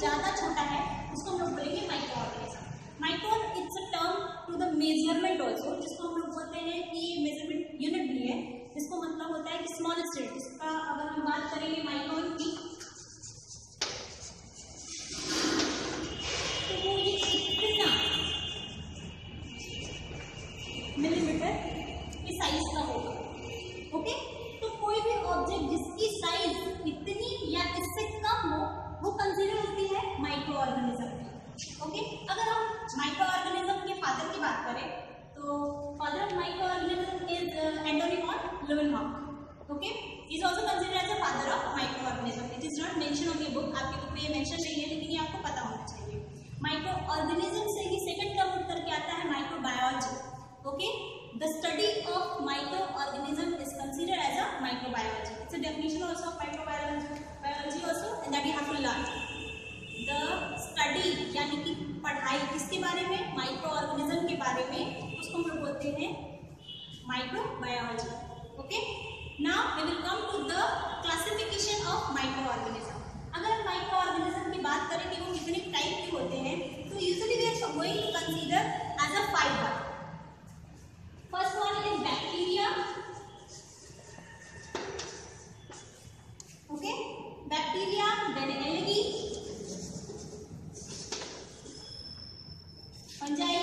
ज्यादा छोटा है उसको हम लोग बोलेंगे micro organism. Micron it's a term to the measurement also, जिसको हम लोग बोलते हैं कि मेजरमेंट यूनिट भी है, जिसको मतलब होता है कि स्मॉलेस्ट यूनिट। इसका अगर हम बात करेंगे माइक्रोन की, तो वो ये कितना मिलीमीटर के साइज का होगा। ओके, तो कोई भी ऑब्जेक्ट जिसकी साइज इतनी या इससे कम हो वो कंसीडर होती है माइक्रो ऑर्गेनिज्म। ओके, अगर हम माइक्रो ऑर्गेनिज्म के फादर की बात करें तो father of micro organism is Antonie van Leeuwenhoek. Okay, is also considered as a father of micro organism. It is not mention on the book, आपकी book में ये मेंशन नहीं है, लेकिन ये आपको पता होना चाहिए। माइक्रो ऑर्गेनिज्म से ही सेकंड टर्म उठ करके आता है microbiology. Okay, the study of microorganism is considered as a microbiology. It's a definition also of microbiology also, and that you have to learn. The study यानी कि पढ़ाई किसके बारे में, माइक्रो ऑर्गेनिज्म के बारे में, उसको हम लोग बोलते हैं microbiology. Okay, now we will come to the classification of micro organism. अगर हम माइक्रो ऑर्गेनिज्म की बात करें कि वो कितने टाइप के होते हैं, तो usually we are going to consider as a 5 part. First one is bacteria. Okay, bacteria, then algae, fungi.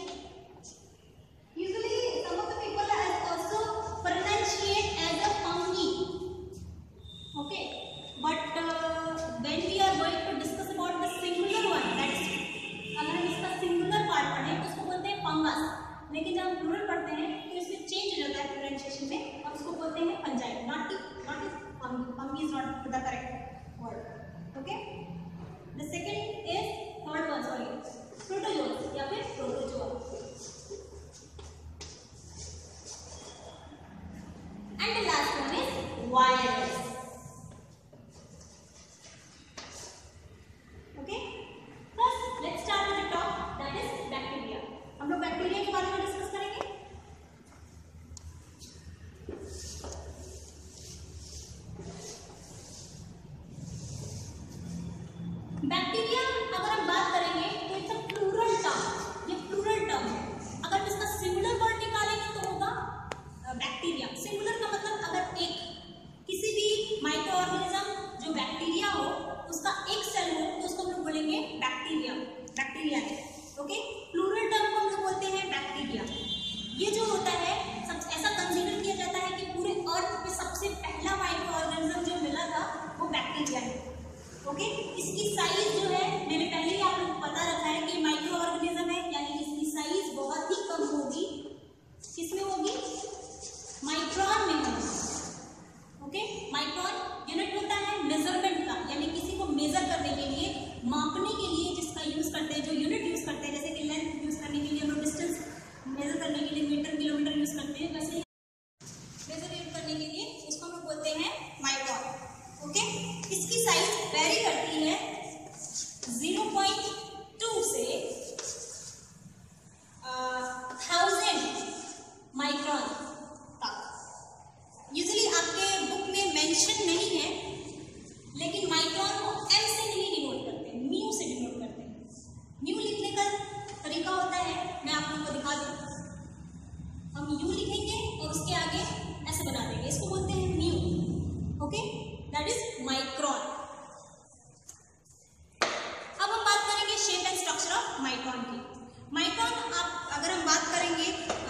Usually some of the people also pronunciate as a fungi. Okay, but when we are going to discuss about the singular one, that is अगर हम इसका singular part पढ़ें तो उसको बोलते हैं fungus, लेकिन जब हम प्लूरल पढ़ते हैं तो इसमें चेंज हो जाता है प्रोनाउंसिएशन में और उसको बोलते हैं fungi. Not fungi is not the correct word. Okay, the second is third one, sorry, protozoa या फिर protozoa, and the last one is virus. Okay, first let's start with the top, that is bacteria. हम लोग bacteria के बारे में discuss करेंगे। Bacteria अगर हम बात करेंगे तो इट्स अ प्लूरल टर्म, ये प्लूरल टर्म है। अगर इसका सिंगुलर वर्ड निकालेंगे तो होगा बैक्टीरिया। सिंगुलर का मतलब अगर एक किसी भी माइक्रो ऑर्गेनिज्म जो बैक्टीरिया हो उसका एक सेल हो तो उसको हम लोग बोलेंगे बैक्टीरिया, बैक्टीरिया है। ओके, प्लूरल टर्म को हम लोग बोलते हैं बैक्टीरिया। ये जो होता है सब ऐसा कंसीडर किया जाता है कि पूरे अर्थ पे सबसे पहला माइक्रो ऑर्गेनिज्म जो मिला था वो बैक्टीरिया है। ओके, इसकी साइज जो है मैंने पहले ही आप लोग को पता रखा है कि माइक्रो ऑर्गेनिज्म है, यानी इसकी साइज बहुत ही कम होगी। किसमें होगी? माइक्रोन में होगी। ओके, माइक्रोन यूनिट होता है मेजरमेंट का, यानी किसी को मेजर करने के लिए, मापने के लिए जिसका यूज करते हैं, जो यूनिट यूज करते हैं, जैसे कि लेंथ यूज करने के लिए हम लोग डिस्टेंस मेजर करने के लिए मीटर किलोमीटर यूज करते हैं, वैसे मेजर यूज करने के लिए उसको हम लोग बोलते हैं माइक्रोन। ओके, इसकी साइज वेरी करती है 0.2 से 1000 माइक्रोन तक। यूजुअली आपके बुक में मेंशन नहीं है, लेकिन माइक्रोन को एम से नहीं डिनोट करते, म्यू से डिनोट करते हैं। म्यू लिखने का तरीका होता है, मैं आप लोगों को दिखा दूं। हम यू लिखेंगे और उसके आगे ऐसे बना देंगे, इसको बोलते हैं mu. Okay, that is micron. अब हम बात करेंगे shape and structure of micron की। माइक्रोन आप अगर हम बात करेंगे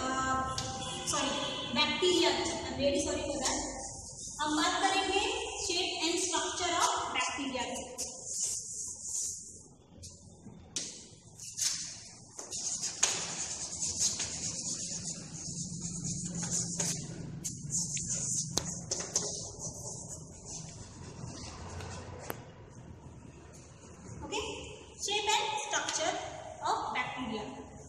bacteria, very sorry for that, हम बात करेंगे shape and structure of bacteria की। Okay, shape and structure of bacteria.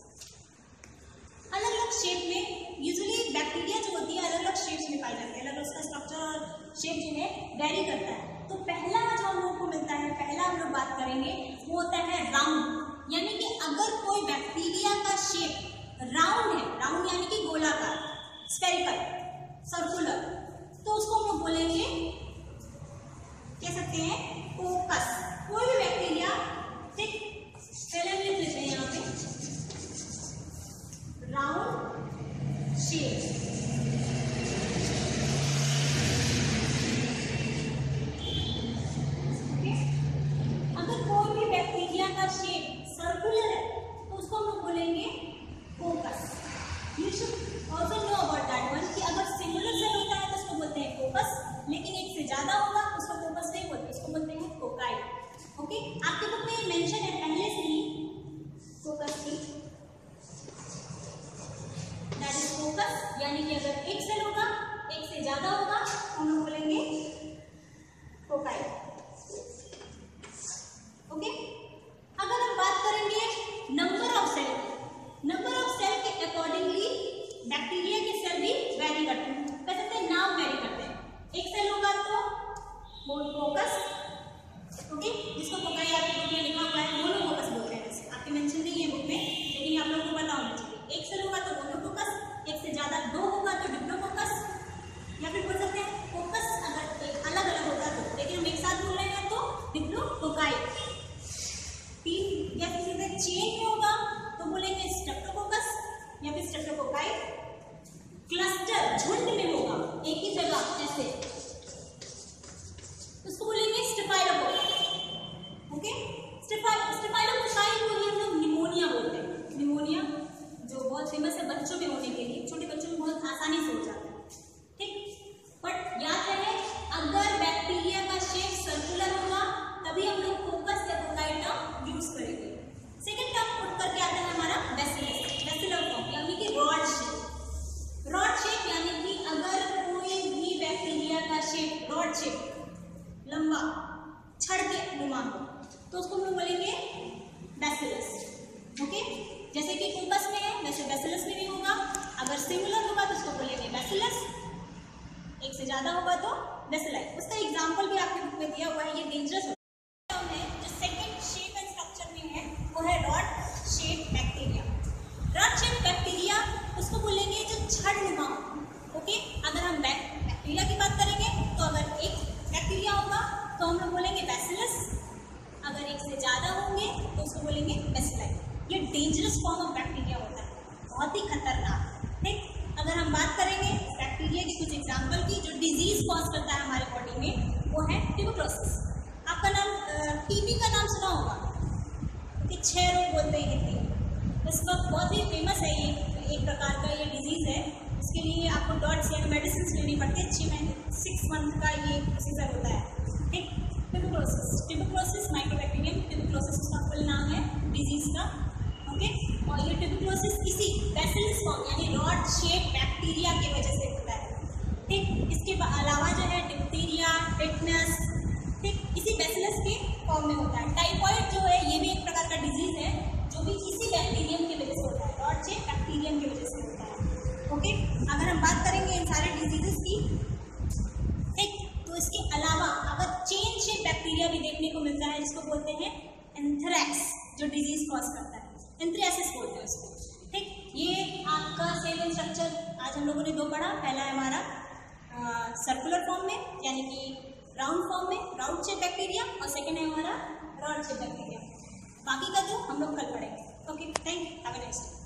अलग अलग शेप में यूजुअली बैक्टीरिया जो होती है अलग अलग शेप्स में पाई जाती है, अलग उसका स्ट्रक्चर और शेप जो है वेरी करता है। तो पहला जो हम लोग को मिलता है, पहला हम लोग बात करेंगे वो होता है राउंड, यानी कि अगर कोई बैक्टीरिया का शेप राउंड है, राउंड यानी कि गोलाकार, स्फेरिकल, सर्कुलर, तो उसको हम लोग बोलेंगे, कह सकते हैं कोकस। कोई भी बैक्टीरिया कोकाई। तीन या सीधे चेन में होगा तो बोलेंगे स्ट्रेप्टोकोकस या फिर स्ट्रेप्टोकोकाई। क्लस्टर झुंड में होगा एक ही जगह ऐसे, उसको बोलेंगे स्टेफाइलोकोकस। ओके, स्टेफाइलोकोकाई को ही हम लोग निमोनिया बोलते हैं। निमोनिया जो बहुत फेमस है बच्चों में होने के लिए, छोटे बच्चों में बहुत आसानी से हो जाता है, ठीक। बट याद रहे अगर बैक्टीरिया का शेप सर्कुलर होगा तभी हम लोग कोकस या कोकाई टर्म यूज करेंगे। सेकेंड टर्म उठ करके आता है हमारा बैसिलस, बैसिलर फॉर्म यानी कि रॉड शेप। रॉड शेप यानी कि अगर कोई भी बैक्टीरिया का शेप रॉड शेप लंबा छड़ के नुमा हो तो उसको हम लोग बोलेंगे बैसिलस। ओके, जैसे कि कोकस में है वैसे बैसिलस में भी होगा। अगर सिंगुलर होगा तो उसको बोलेंगे बैसिलस, एक से ज्यादा होगा तो बैसिलाई। उसका एग्जांपल भी आपके बुक में दिया हुआ है। ये डेंजरस है। जो सेकंड शेप एंड स्ट्रक्चर में है वो है rod shape bacteria. Rod shape bacteria उसको बोलेंगे जो छड़ नुमा। ओके, अगर हम बैक्टीरिया की बात करेंगे तो अगर एक बैक्टीरिया होगा तो हम लोग बोलेंगे बैसिलस, अगर एक से ज्यादा होंगे तो उसको बोलेंगे बैसिलाई। ये डेंजरस फॉर्म ऑफ बैक्टीरिया होता है, बहुत ही खतरनाक, ठीक। अगर हम बात करेंगे बैक्टीरिया की कुछ एग्जांपल की जो डिजीज कॉज करता है हमारे बॉडी में, वो है ट्यूबरक्लोसिस। आपका नाम टीबी का नाम सुना होगा, कि 6 रोग बोलते हैं हिंदी। इस वक्त बहुत ही फेमस है, ये एक प्रकार का ये डिजीज है। इसके लिए आपको डॉट्स या मेडिसिन लेनी पड़ती है। 6 मंथ का ये प्रोसीजर होता है, ठीक। ट्यूबरक्लोसिस माइक्रोबैक्टीरियम ट्यूबरक्लोसिस उसका फुल नाम है डिजीज का। ओके, और ये ट्यूबरक्लोसिस किसी बैसिलस फॉर्म यानी रॉड शेप बैक्टीरिया की वजह से होता है, ठीक। इसके अलावा जो है डिप्थीरिया, टेटनस, ठीक, इसी बैसिलस के फॉर्म में होता है। टाइफाइड जो है ये भी एक प्रकार का डिजीज है जो भी इसी बैक्टीरियम की वजह से होता है, रॉड शेप बैक्टीरियम की वजह से होता है। ओके, अगर हम बात करेंगे इन सारे डिजीजेस की, ठीक, तो इसके अलावा अगर चेन शेप बैक्टीरिया भी देखने को मिलता है जिसको बोलते हैं एंथ्रैक्स, जो डिजीज कॉज करता है, एंथ्रियासिस बोलते हैं उसको, ठीक। ये आपका सेल स्ट्रक्चर आज हम लोगों ने 2 पढ़ा। पहला है हमारा सर्कुलर फॉर्म में यानी कि राउंड फॉर्म में राउंड शेप बैक्टीरिया, और सेकेंड है हमारा रॉड शेप बैक्टीरिया। बाकी का जो हम लोग कल पढ़ेंगे। Okay, thank you, have a nice day.